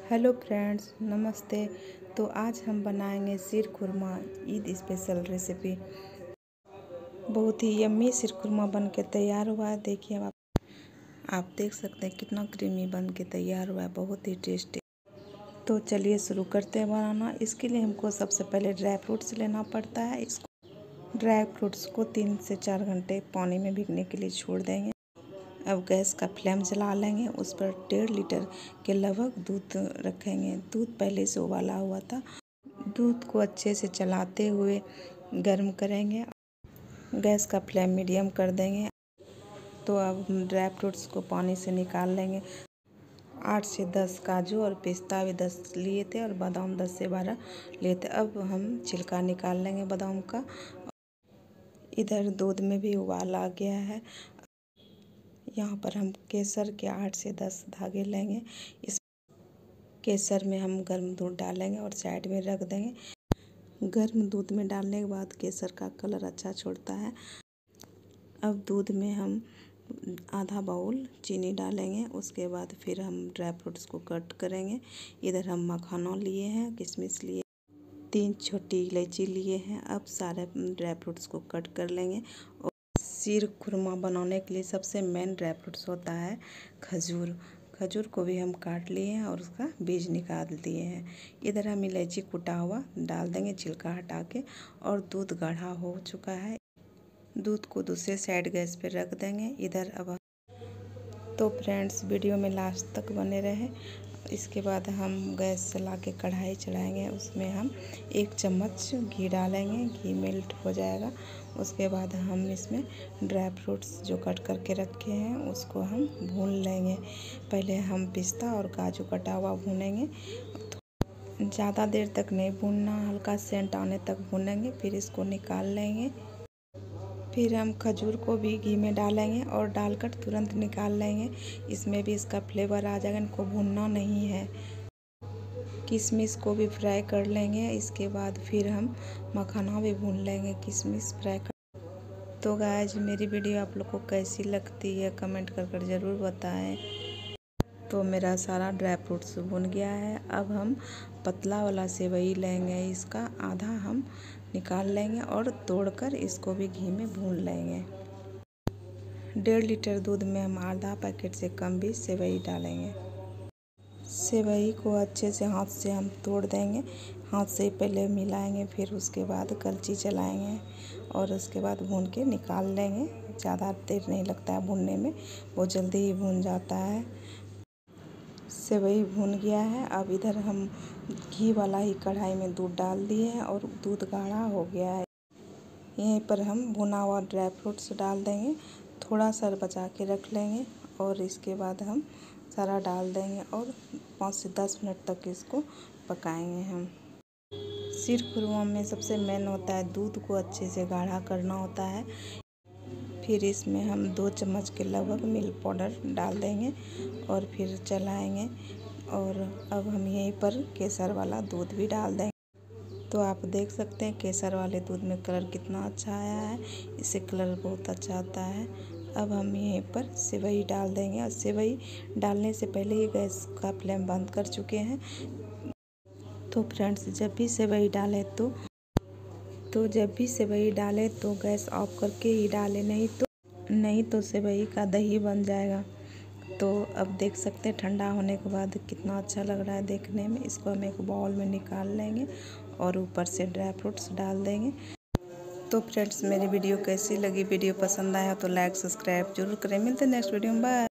Hello friends, नमस्ते। तो आज हम बनाएंगे शीर खुरमा ईद स्पेशल रेसिपी। बहुत ही यम्मी शीर खुरमा बन के तैयार हुआ है। देखिए आप देख सकते हैं कितना क्रीमी बन के तैयार हुआ है, बहुत ही टेस्टी। तो चलिए शुरू करते हैं बनाना। इसके लिए हमको सबसे पहले ड्राई फ्रूट्स लेना पड़ता है। इसको ड्राई फ्रूट्स को 3 से 4 घंटे पानी में भीगने के लिए छोड़ देंगे। अब गैस का फ्लेम जला लेंगे। उस पर 1.5 लीटर के लगभग दूध रखेंगे। दूध पहले से उबाला हुआ था। दूध को अच्छे से चलाते हुए गर्म करेंगे। गैस का फ्लेम मीडियम कर देंगे। तो अब हम ड्राई फ्रूट्स को पानी से निकाल लेंगे। 8 से 10 काजू और पिस्ता भी 10 लिए थे और बादाम 10 से 12 लिए थे। अब हम छिलका निकाल लेंगे बादाम का। इधर दूध में भी उबाल आ गया है। यहाँ पर हम केसर के 8 से 10 धागे लेंगे। इस केसर में हम गर्म दूध डालेंगे और साइड में रख देंगे। गर्म दूध में डालने के बाद केसर का कलर अच्छा छोड़ता है। अब दूध में हम आधा बाउल चीनी डालेंगे। उसके बाद फिर हम ड्राई फ्रूट्स को कट करेंगे। इधर हम मखाना लिए हैं, किशमिश लिए, 3 छोटी इलायची लिए हैं। अब सारे ड्राई फ्रूट्स को कट कर लेंगे। और शीर खुरमा बनाने के लिए सबसे मेन ड्राई फ्रूट्स होता है खजूर। खजूर को भी हम काट लिए हैं और उसका बीज निकाल दिए हैं। इधर हम इलायची कुटा हुआ डाल देंगे छिलका हटा के। और दूध गाढ़ा हो चुका है। दूध को दूसरे साइड गैस पे रख देंगे। इधर अब तो फ्रेंड्स वीडियो में लास्ट तक बने रहे। इसके बाद हम गैस चला के कढ़ाई चढ़ाएंगे। उसमें हम 1 चम्मच घी डालेंगे। घी मेल्ट हो जाएगा। उसके बाद हम इसमें ड्राई फ्रूट्स जो कट करके रखे हैं उसको हम भून लेंगे। पहले हम पिस्ता और काजू कटा हुआ भूनेंगे। ज़्यादा देर तक नहीं भूनना, हल्का सेंट आने तक भूनेंगे। फिर इसको निकाल लेंगे। फिर हम खजूर को भी घी में डालेंगे और डालकर तुरंत निकाल लेंगे। इसमें भी इसका फ्लेवर आ जाएगा, इनको भूनना नहीं है। किशमिश को भी फ्राई कर लेंगे। इसके बाद फिर हम मखाना भी भून लेंगे, किशमिश फ्राई कर। तो गाइस, मेरी वीडियो आप लोग को कैसी लगती है कमेंट कर ज़रूर बताएं। तो मेरा सारा ड्राई फ्रूट्स भुन गया है। अब हम पतला वाला सेवई लेंगे। इसका आधा हम निकाल लेंगे और तोड़कर इसको भी घी में भून लेंगे। 1.5 लीटर दूध में हम आधा पैकेट से कम भी सेवई डालेंगे। सेवई को अच्छे से हाथ से हम तोड़ देंगे। हाथ से पहले मिलाएंगे, फिर उसके बाद कलची चलाएंगे और उसके बाद भून के निकाल लेंगे। ज़्यादा देर नहीं लगता है भूनने में, वो जल्दी ही भून जाता है। सेवई भून गया है। अब इधर हम घी वाला ही कढ़ाई में दूध डाल दिए हैं और दूध गाढ़ा हो गया है। यहीं पर हम भुना हुआ ड्राई फ्रूट्स डाल देंगे। थोड़ा सा बचा के रख लेंगे और इसके बाद हम सारा डाल देंगे और 5 से 10 मिनट तक इसको पकाएंगे। हम शीर खुरमा में सबसे मेन होता है दूध को अच्छे से गाढ़ा करना होता है। फिर इसमें हम 2 चम्मच के लगभग मिल्क पाउडर डाल देंगे और फिर चलाएंगे। और अब हम यहीं पर केसर वाला दूध भी डाल देंगे। तो आप देख सकते हैं केसर वाले दूध में कलर कितना अच्छा आया है। इससे कलर बहुत अच्छा आता है। अब हम यहीं पर सेवई डाल देंगे और सेवई डालने से पहले ही गैस का फ्लेम बंद कर चुके हैं। तो फ्रेंड्स, जब भी सेवई डालें तो गैस ऑफ करके ही डालें, नहीं तो सेवई का दही बन जाएगा। तो अब देख सकते हैं ठंडा होने के बाद कितना अच्छा लग रहा है देखने में। इसको हम एक बाउल में निकाल लेंगे और ऊपर से ड्राई फ्रूट्स डाल देंगे। तो फ्रेंड्स, मेरी वीडियो कैसी लगी? वीडियो पसंद आया तो लाइक सब्सक्राइब जरूर करें। मिलते हैं नेक्स्ट वीडियो में। बाय।